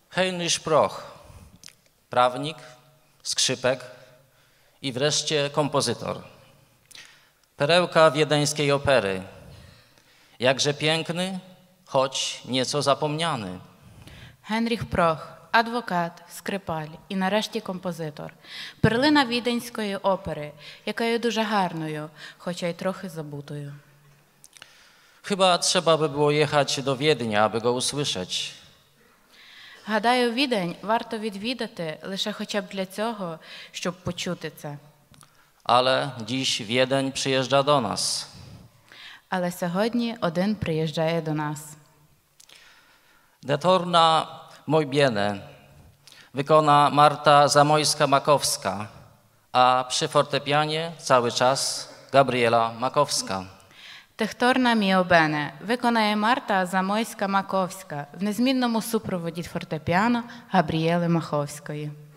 Heinrich Proch, prawnik, skrzypek i wreszcie kompozytor. Perełka wiedeńskiej opery, jakże piękny, choć nieco zapomniany. Генріх Прох, адвокат, скрипаль і нарешті композитор. Перлина віденської опери, яка є дуже гарною, хоча й трохи забутою. Chyba trzeba by było jechać do Wiednia, aby go usłyszeć. Гадаю, Відень варто відвідати лише хоча б для цього, щоб почути це. Ale dziś Wiedeń przyjeżdża do nas. Але сьогодні один приїжджає до нас. De Torna Mojbiene wykona Marta Zamojska-Makowska, a przy fortepianie cały czas Gabriela Makowska. Техторна Міобене виконає Марта Замойська-Маковська в незмінному супроводі фортепіано Габрієли Маховської.